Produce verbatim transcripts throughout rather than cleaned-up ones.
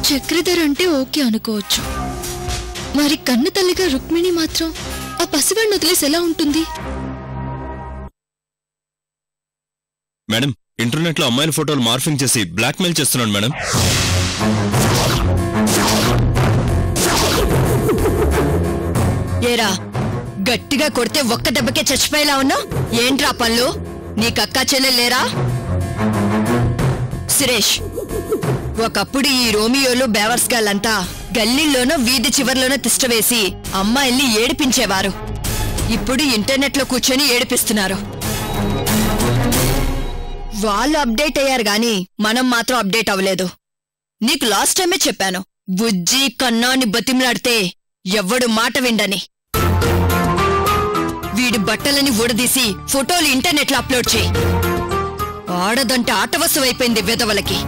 చక్రధర్ అంటే ఓకే అనుకోవచ్చు, మరి కన్న తల్లిగా రుక్మిణి మాత్రం ఆ పసివాడిని వదిలేసి ఎలా ఉంటుంది? మేడం, ఇంటర్నెట్ లో అమ్మాయిల ఫోటోలు మార్ఫింగ్ చేసి బ్లాక్ మెయిల్ చేస్తున్నాడు మేడం. ఏరా, గట్టిగా కొడితే ఒక్క దెబ్బకే చచ్చిపోయేలా ఉన్నావు. ఏంట్రా పళ్ళు? నీకక్కా చెల్లెలేరా? సురేష్, ఒకప్పుడు ఈ రోమియోలు బేవర్స్ గాళ్ళంతా గల్లీల్లోనో వీధి చివర్లోనో తిష్టవేసి అమ్మాయిల్ని ఏడిపించేవారు. ఇప్పుడు ఇంటర్నెట్ లో కూర్చొని ఏడిపిస్తున్నారు. వాళ్ళు అప్డేట్ అయ్యారు గాని మనం మాత్రం అప్డేట్ అవ్వలేదు. నీకు లాస్ట్ టైమే చెప్పాను, బుజ్జి కన్నాని బతిమలాడితే ఎవ్వడు మాట విండని. వీడి బట్టలని ఊడదీసి ఫోటోలు ఇంటర్నెట్ లో అప్లోడ్ చేయి. ఆడదంటే ఆటవసమైపోయింది విధవలకి.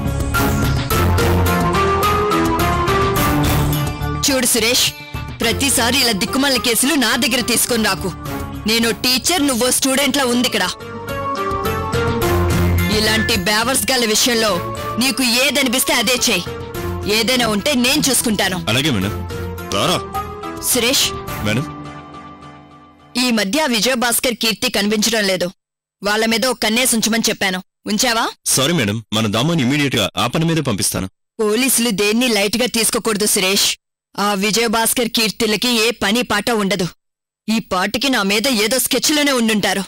చూడు సురేష్, ప్రతిసారి ఇలా దిక్కుమాల కేసులు నా దగ్గర తీసుకొని రాకు. నేను టీచర్, నువ్వో స్టూడెంట్ లా ఉంది ఇక్కడ. ఇలాంటి బేవర్స్ గల విషయంలో నీకు ఏదనిపిస్తే అదే చెయ్యి. ఏదైనా ఉంటే నేను చూసుకుంటాను. అలాగే మేడం. సురేష్ మేడం, ఈ మధ్య విజయభాస్కర్ కీర్తి కనిపించడం లేదు. వాళ్ళ మీద ఒక కన్నేసి ఉంచమని చెప్పాను. ఉంచావా? సారీ మేడం, మన దామాని ఇమీడియట్ గా ఆ పని మీదే పంపిస్తాను. పోలీసులు దేన్ని లైట్ గా తీసుకోకూడదు సురేష్. ఆ విజయభాస్కర్ కీర్తిలకి ఏ పని పాట ఉండదు. ఈ పాటకి నా మీద ఏదో స్కెచ్లోనే ఉండుంటారు.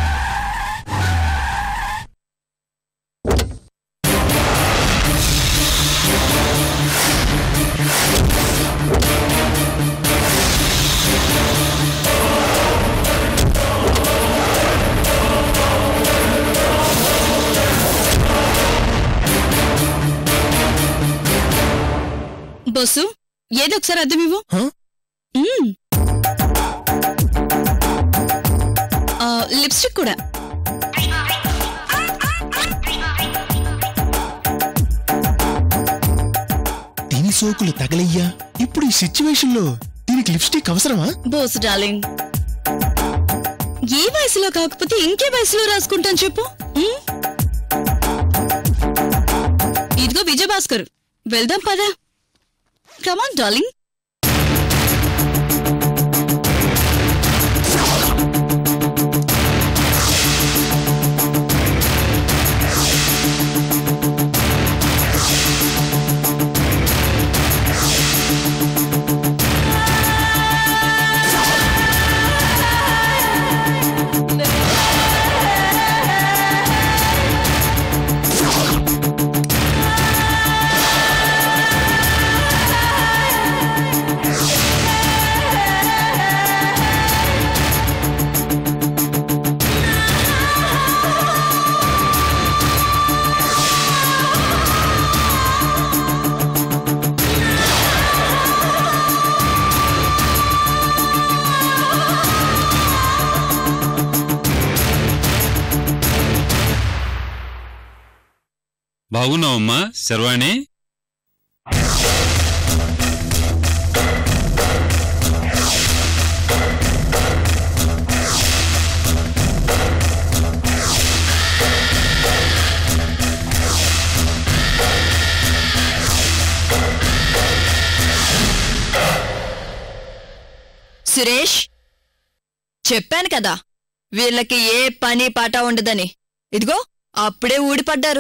బస్సు, ఏదో ఒకసారి అర్థం ఇవ్వు. లిప్స్టిక్ కూడా. దీని సోకులు తగలయ్యా. ఇప్పుడు ఈ సిచ్యువేషన్ లో దీనికి లిప్స్టిక్ అవసరమా? బోస్ డార్లింగ్, ఏ వయసులో కాకపోతే ఇంకే వయసులో రాసుకుంటాను చెప్పు. ఇదిగో విజయభాస్కర్, వెళ్దాం పదా. Come on, darling. బాగున్నావమ్మా sherwani? Suresh, చెప్పాను కదా వీళ్ళకి ఏ పని పాట ఉండదని. ఇదిగో అప్పుడే ఊడిపడ్డారు.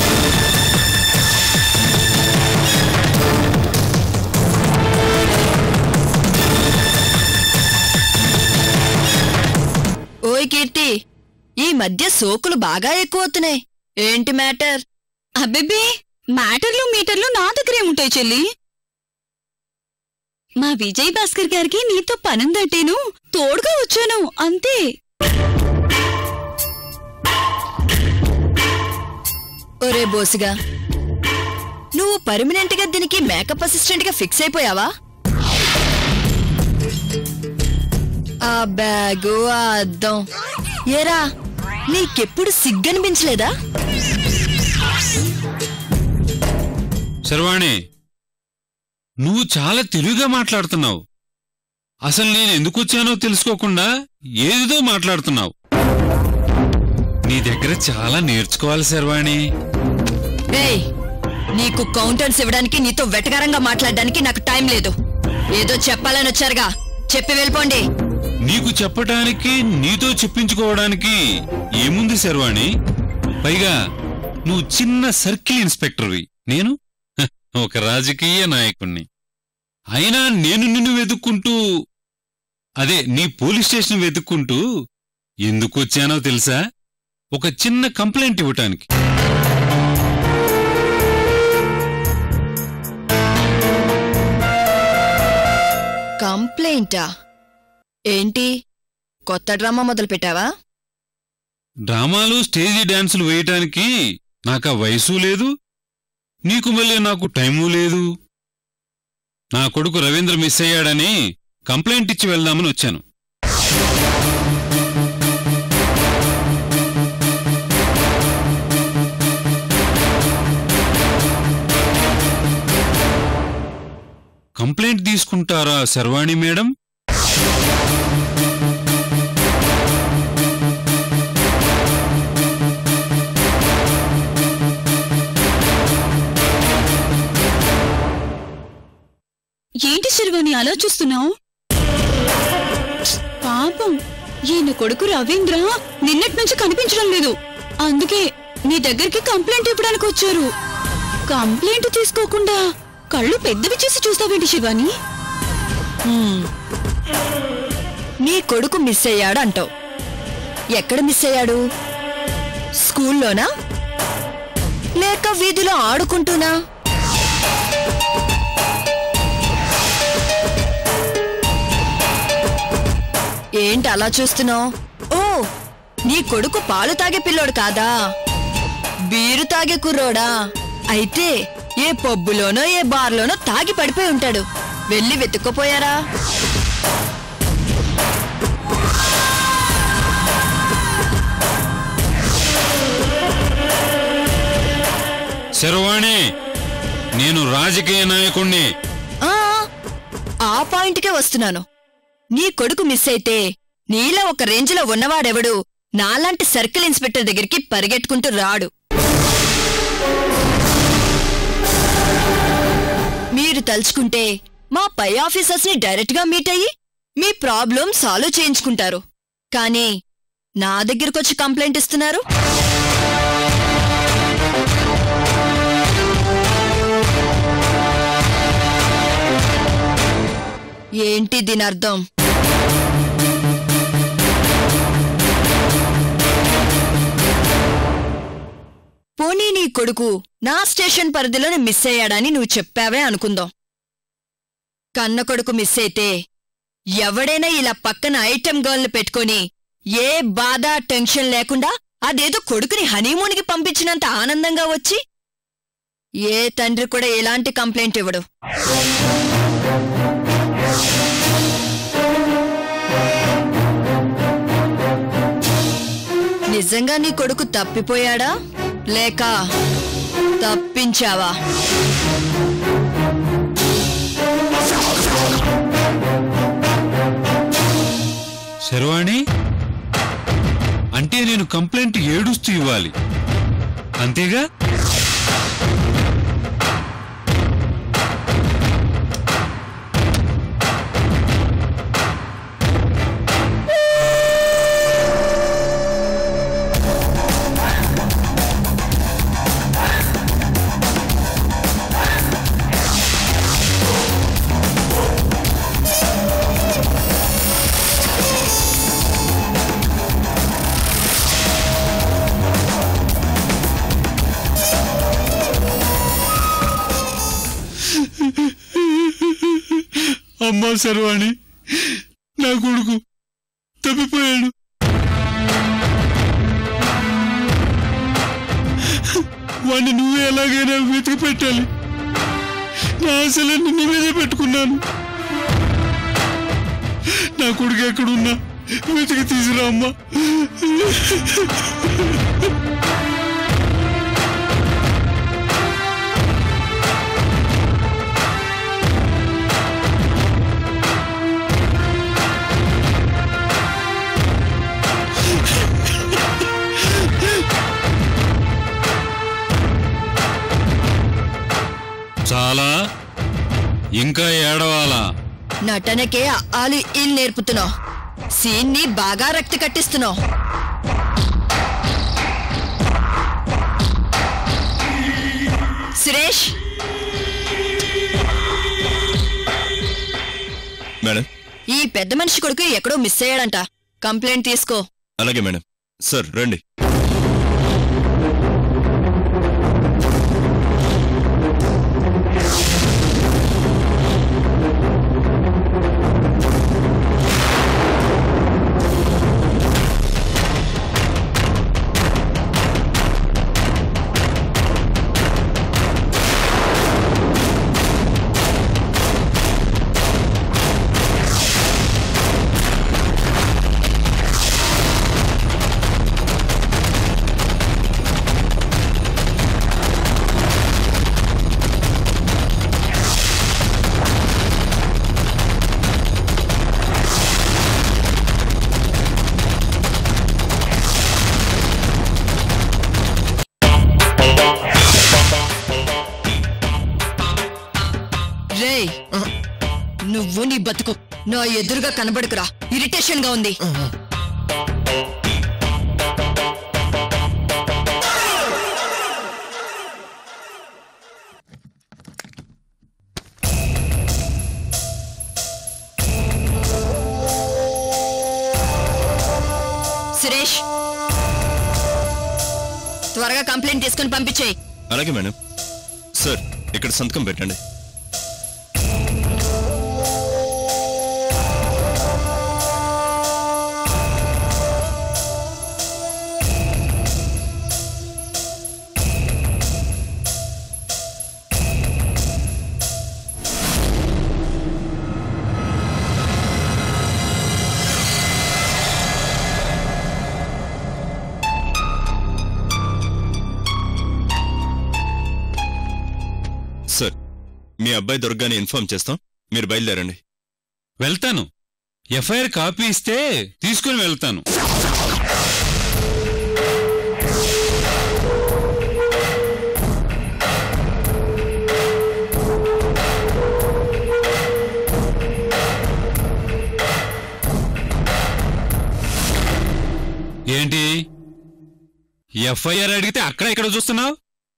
ఓయ్ కీర్తి, ఈ మధ్య సోకులు బాగా ఎక్కువవుతున్నాయి. ఏంటి మ్యాటర్? అబ్బెబ్బే, మ్యాటర్లు మీటర్లు నా దగ్గరేముంటాయి చెల్లి. మా విజయ్ భాస్కర్ గారికి నీతో పనుందంటేను తోడుగా వచ్చాను అంతే. ఒరే బోసిగా, నువ్వు పర్మనెంట్ గా దీనికి మేకప్ అసిస్టెంట్ గా ఫిక్స్ అయిపోయావా? ఆ బ్యాగు, ఆ అద్దం, ఏరా నీకెప్పుడు సిగ్గనిపించలేదా? శర్వాణి, నువ్వు చాలా తెలివిగా మాట్లాడుతున్నావు. అసలు నేను ఎందుకు వచ్చానో తెలుసుకోకుండా ఏదో మాట్లాడుతున్నావు. నీ దగ్గర చాలా నేర్చుకోవాలి శర్వాణి. ఏయ్, నీకు కౌంటర్స్ ఇవ్వడానికి నీతో వెటకారంగా మాట్లాడడానికి నాకు టైం లేదు. ఏదో చెప్పాలని వచ్చారుగా, చెప్పి వెళ్ళిపోండి. నీకు చెప్పటానికి నీతో చెప్పించుకోవడానికి ఏముంది శర్వాణి? పైగా నువ్వు చిన్న సర్కిల్ ఇన్స్పెక్టర్వి, నేను ఒక రాజకీయ నాయకుణ్ణి. అయినా నేను నిన్ను వెతుక్కుంటూ, అదే నీ పోలీస్ స్టేషన్ వెతుక్కుంటూ ఎందుకొచ్చానో తెలుసా? ఒక చిన్న కంప్లైంట్ ఇవ్వటానికి. కంప్లైంటా? ఏంటి, కొత్త డ్రామా మొదలు పెట్టావా? డ్రామాలు స్టేజీ డాన్సులు వేయటానికి నాకా వయసు లేదు, నీకు మళ్ళీ నాకు టైము లేదు. నా కొడుకు రవీంద్ర మిస్ అయ్యాడని కంప్లైంట్ ఇచ్చి వెళ్దామని వచ్చాను. కంప్లైంట్ తీసుకుంటారా శర్వాణి మేడం? ఏంటి శర్వాణి అలా చూస్తున్నావు? పాపం ఈయన కొడుకు రవీంద్ర నిన్నటి నుంచి కనిపించడం లేదు. అందుకే నీ దగ్గరికి కంప్లైంట్ ఇవ్వడానికి వచ్చారు. కంప్లైంట్ తీసుకోకుండా కళ్ళు పెద్దవి చేసి చూస్తావేంటి శివాని? నీ కొడుకు మిస్ అయ్యాడు అంటావు. ఎక్కడ మిస్ అయ్యాడు? స్కూల్లోనా లేక వీధిలో ఆడుకుంటూనా? ఏంటి అలా చూస్తున్నావు? ఓ, నీ కొడుకు పాలు తాగే పిల్లోడు కాదా, బీరు తాగే కుర్రోడా? అయితే ఏ పబ్బులోనో ఏ బార్లోనో తాగి పడిపోయి ఉంటాడు. వెళ్ళి వెతుక్కోపోయారా? శర్వాణి, నేను రాజకీయ నాయకుణ్ణి. ఆ పాయింట్కే వస్తున్నాను. నీ కొడుకు మిస్ అయితే నీలా ఒక రేంజ్లో ఉన్నవాడెవడు నాలాంటి సర్కిల్ ఇన్స్పెక్టర్ దగ్గరికి పరిగెట్టుకుంటూ రాడు. మీరు తలుచుకుంటే మా పై ఆఫీసర్స్ ని డైరెక్ట్ గా మీట్ అయ్యి మీ ప్రాబ్లం సాల్వ్ చేయించుకుంటారు. కానీ నా దగ్గరకొచ్చి కంప్లైంట్ ఇస్తున్నారు. ఏంటి దీని అర్థం? పోనీ నీ కొడుకు నా స్టేషన్ పరిధిలోనే మిస్ అయ్యాడని నువ్వు చెప్పావే అనుకుందాం. కన్న కొడుకు మిస్ అయితే ఎవడైనా ఇలా పక్కన ఐటెం గర్ల్ని పెట్టుకొని ఏ బాధ టెన్షన్ లేకుండా అదేదో కొడుకుని హనీమూన్కి పంపించినంత ఆనందంగా వచ్చి ఏ తండ్రి కూడా ఎలాంటి కంప్లైంట్ ఇవ్వడు. నిజంగా నీ కొడుకు తప్పిపోయాడా లేక తప్పించావా? శర్వాణి, అంటే నేను కంప్లైంట్ ఏడుస్తూ ఇవ్వాలి అంతేగా? అమ్మా శర్వాణి, నా కొడుకు తప్పిపోయాడు. వాణ్ణి నువ్వే ఎలాగైనా వెతికి పెట్టాలి. నా ఆశలన్నీ నీ మీదే పెట్టుకున్నాను. నా కొడుకు ఎక్కడున్నా వెతికి తీసురా అమ్మా. చాలా ఇంకా ఏడవాలా? నటనకే ఆలు ఇల్ నేర్పుతున్నావు, సీన్ ని బాగా రక్తి కట్టిస్తున్నావు. సురేష్, మేడం, ఈ పెద్ద మనిషి కొడుకు ఎక్కడో మిస్ అయ్యాడంట. కంప్లైంట్ తీసుకో. అలాగే మేడం. సార్ రండి. నువ్వు నీ బతుకు నా ఎదురుగా కనబడుకురా, ఇరిటేషన్ గా ఉంది. సురేష్, త్వరగా కంప్లైంట్ తీసుకుని పంపించేయి. అలాగే మేడం. సార్ ఇక్కడ సంతకం పెట్టండి. సార్, మీ అబ్బాయి దొరకగానే ఇన్ఫార్మ్ చేస్తాం. మీరు బయలుదేరండి. వెళ్తాను. ఎఫ్ఐఆర్ కాపీ ఇస్తే తీసుకుని వెళ్తాను. ఏంటి ఎఫ్ఐఆర్ అడిగితే అక్కడ ఇక్కడ చూస్తున్నావు?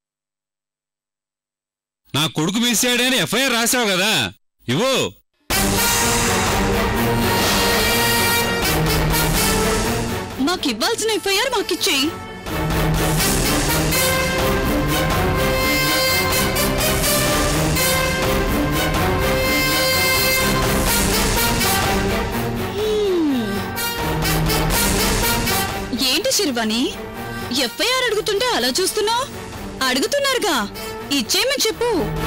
నా కొడుకు మిస్ అయ్యాడని ఎఫ్ఐఆర్ రాశావు కదా, ఇవ్వు. మాకివ్వాల్సిన ఎఫ్ఐఆర్ మాకిచ్చేయి. ఏంటి శర్వాణి, ఎఫ్ఐఆర్ అడుగుతుంటే అలా చూస్తున్నావు? అడుగుతున్నారుగా, ఇచ్చేయమని చెప్పు.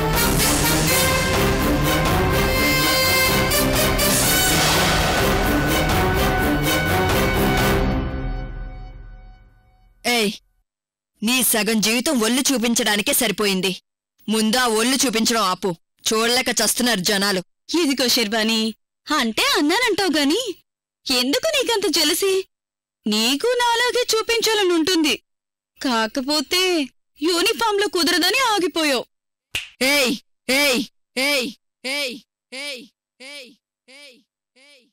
ఏయ్, నీ సగం జీవితం ఒళ్ళు చూపించడానికే సరిపోయింది. ముందా ఒళ్ళు చూపించడం ఆపు. చూడలేక చస్తున్నారు జనాలు. ఇదిగో శర్వాణి, అంటే అన్నానంటావు గాని ఎందుకు నీకంత జలసి? నీకు నాలాగే చూపించాలని ఉంటుంది, కాకపోతే యూనిఫామ్ లో కుదరదని ఆగిపోయావు. ఏయ్ ఏయ్ ఏయ్ ఏయ్ ఏయ్ ఏయ్ ఏయ్ ఏయ్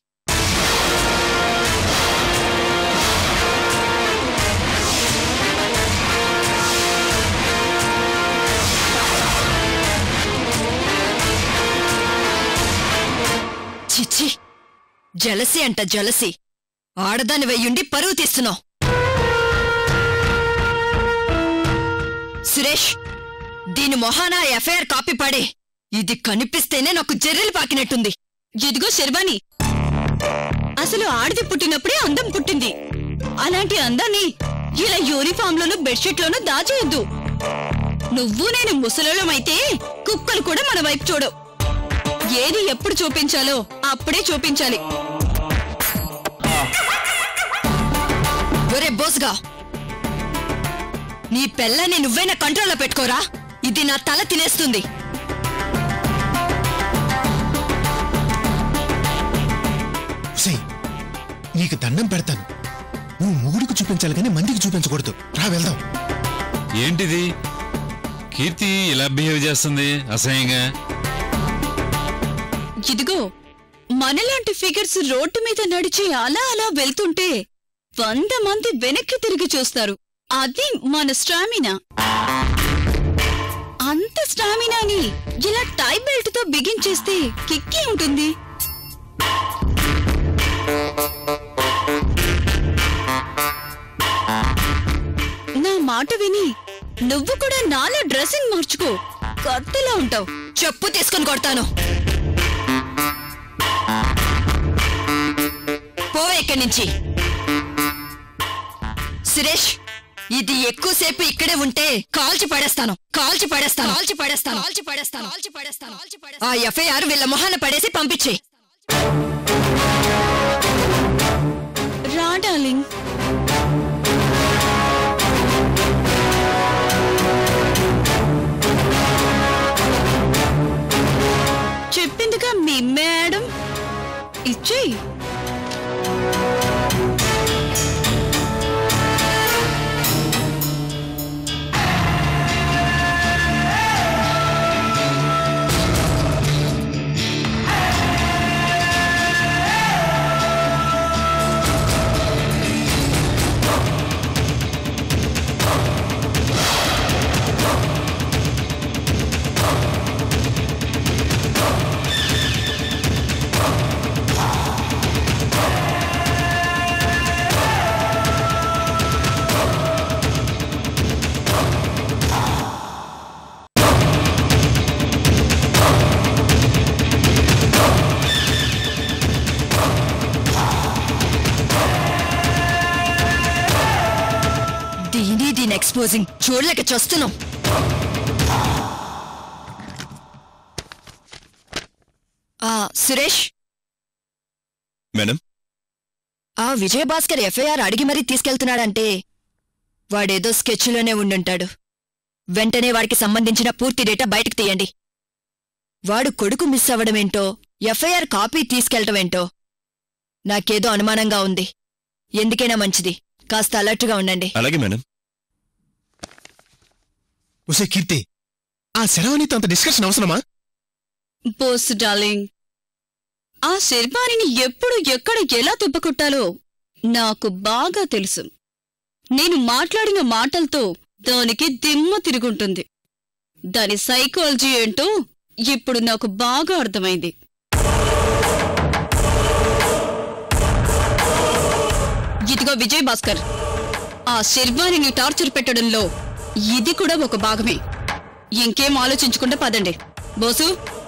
చిచ్చి, జలసి అంట జలసి. ఆడదాని వెయ్యుండి పరువు తీస్తున్నావు. సురేష్, దీని మొహాన ఎఫ్ఐఆర్ కాపీ పడే. ఇది కనిపిస్తేనే నాకు జర్రెలు పాకినట్టుంది. ఇదిగో శర్వాణి, అసలు ఆడది పుట్టినప్పుడే అందం పుట్టింది. అలాంటి అందాన్ని ఇలా యూనిఫామ్ లోను బెడ్షీట్లోనూ దాచేయొద్దు. నువ్వు నేను ముసలోళమైతే కుక్కలు కూడా మన వైపు చూడవు. ఏది ఎప్పుడు చూపించాలో అప్పుడే చూపించాలి. ఒరే బోస్గా, నీ పెళ్ళని నువ్వైనా కంట్రోల్లో పెట్టుకోరా. ఇది నా తల తినేస్తుంది. నీకు దండం పెడతాను, నువ్వు మొగుడికి చూపించాలి కానీ మందికి చూపించకూడదు. రా వెళ్దాం. ఏంటిది? కీర్తి ఇలా బిహేవ్ చేస్తుంది అసహ్యంగా. ఇదిగో మనలాంటి ఫిగర్స్ రోడ్డు మీద నడిచి అలా అలా వెళ్తుంటే వంద మంది వెనక్కి తిరిగి చూస్తారు. అది మన స్టామినా. అంత స్టామినాని ఇలా టై బెల్ట్ తో బిగించేస్తే కిక్కి ఉంటుంది. నా మాట విని నువ్వు కూడా నాలా డ్రెస్సింగ్ మార్చుకో, కత్తిలా ఉంటావు. చెప్పు తీసుకొని కొడతాను. పోవే ఇక్కడి నుంచి. సురేష్, ఇది ఎక్కువసేపు ఇక్కడే ఉంటే కాల్చి పడేస్తాను కాల్చి పడేస్తాను కాల్చి పడేస్తాను కాల్చి పడేస్తాను కాల్చి పడేస్తాను ఆ ఎఫ్ఐఆర్ వీళ్ళ మొహాన పడేసి పంపించే. రా డార్లింగ్. చెప్పిందిగా మీ మేడం, ఇచ్చేయి. ఎక్స్పోజింగ్ చూడలేక చూస్తున్నాం. సురేష్ మేడం, ఆ విజయభాస్కర్ ఎఫ్ఐఆర్ అడిగి మరీ తీసుకెళ్తున్నాడంటే వాడేదో స్కెచ్లోనే ఉండుంటాడు. వెంటనే వాడికి సంబంధించిన పూర్తి డేటా బయటకు తీయండి. వాడు కొడుకు మిస్ అవ్వడమేంటో, ఎఫ్ఐఆర్ కాపీ తీసుకెళ్లటమేంటో నాకేదో అనుమానంగా ఉంది. ఎందుకైనా మంచిది కాస్త అలర్ట్గా ఉండండి. అలాగే మేడం. ఉసే కీర్తి, ఆ శరవాణితో అంత డిస్కషన్ అవసరమా? బోస్ డార్లింగ్, ఆ శర్వాణిని ఎప్పుడు ఎక్కడ ఎలా తిప్పకొట్టాలో నాకు బాగా తెలుసు. నేను మాట్లాడిన మాటలతో దానికి దిమ్మ తిరుగుంటుంది. దాని సైకాలజీ ఏంటో ఇప్పుడు నాకు బాగా అర్థమైంది. ఇదిగో విజయ్ భాస్కర్, ఆ శర్వాణిని టార్చర్ పెట్టడంలో ఇది కూడా ఒక భాగమే. ఇంకేం ఆలోచించకుండా పదండి. బోసు,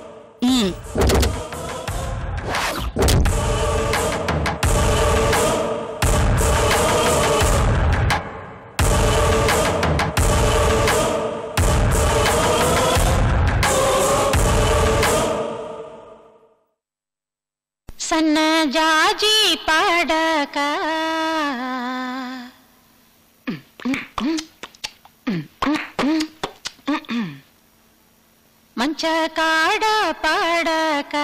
సన్నజాజి పాడక మంచ కాడ పాడక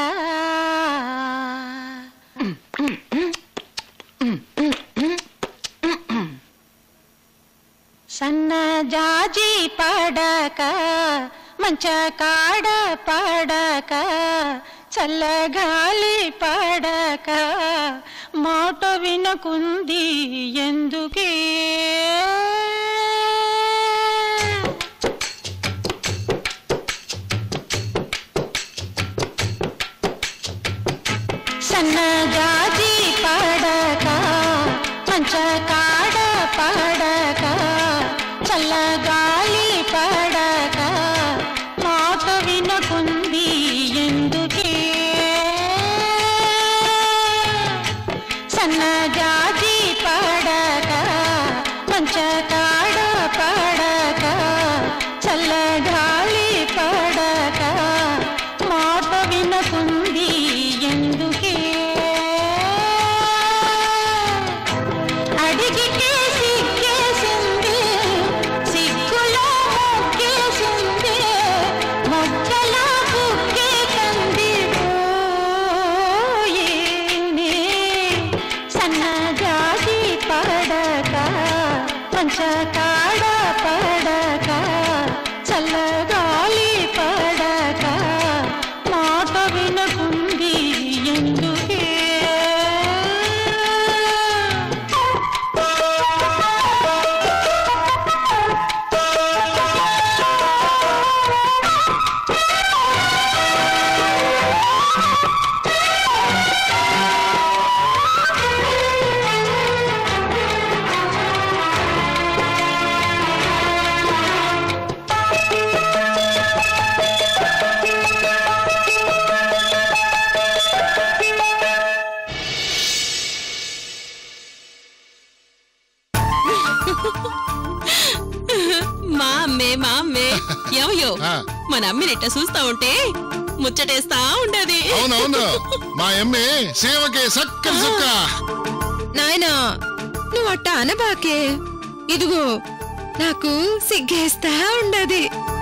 సన్నజాజి పాడక మంచ కాడ పాడక చల్లగాలి పాడక మాట వినకుంది ఎందుకే సన్నజాజి పాడక మంచ కాడ పాడక చల్లగాలి పాడక మాట వినకుంది ఎందుకే సన్నజాజి పాడక మంచ కాడ పాడక చల్లగాలి పాడక మాట వినకుంది ఎందుకే అడిగితే సిగ్గేసింది సిగ్గులో మొక్కేసింది మొక్కలా బుక్కే కంది పోయేనే సన్నజాజి పాడక మంచ కాడ పాడక చల్ల ఏమయ్యో ఆ. మన అమ్మినిట్ట చూస్తా ఉంటే ముచ్చటేస్తా ఉండేది. అవునవును మా ఎమ్మె సేవకే సక్కర సుక్క. నాయనా నువ్వు అట్ట అనబాకే, ఇదిగో నాకు సిగ్గేస్తా ఉండది.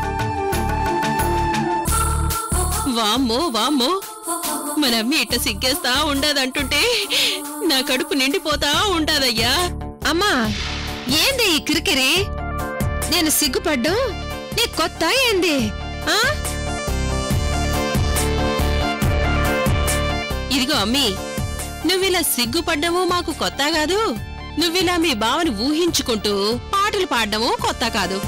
వామ్మో వామ్మో మన అమ్మి ఇట్ట సిగ్గేస్తా ఉండదంటుంటే నా కడుపు నిండిపోతా ఉండదయ్యా. అమ్మా ఏంది ఈ కిరికిరి? నేను సిగ్గుపడ్డం నీ కొత్త ఏంది? ఆ ఇదిగో అమ్మి, నువ్విలా సిగ్గుపడ్డము మాకు కొత్త కాదు, నువ్విలా మీ బావని ఊహించుకుంటూ పాటలు పాడ్డము కొత్త కాదు.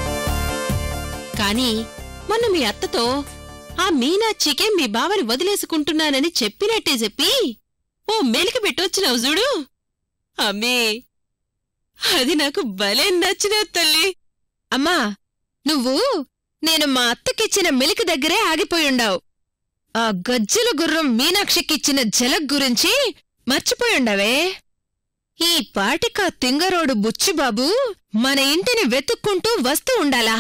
కాని మొన్న మీ అత్తతో ఆ మీనాచ్చికే మీ బావని వదిలేసుకుంటున్నానని చెప్పినట్టే చెప్పి ఓ మెలికి పెట్టొచ్చినావు చూడు అమ్మీ, అది నాకు భలే నచ్చిన తల్లి. అమ్మా నువ్వు నేను మా అత్తకిచ్చిన మిలికి దగ్గరే ఆగిపోయుండావు. ఆ గజ్జల గుర్రం మీనాక్షికిచ్చిన జలక్ గురించి మర్చిపోయుండవే. ఈ పాటికా తింగరోడు బుచ్చిబాబు మన ఇంటిని వెతుక్కుంటూ వస్తూ ఉండాలా?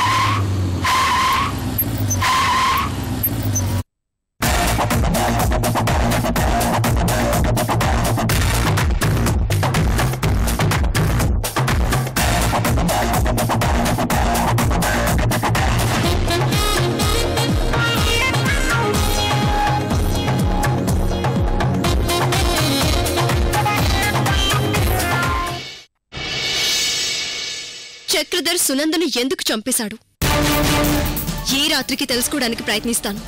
చక్రధర్ సునందను ఎందుకు చంపేశాడు? ఈ రాత్రికి తెలుసుకోవడానికి ప్రయత్నిస్తాను.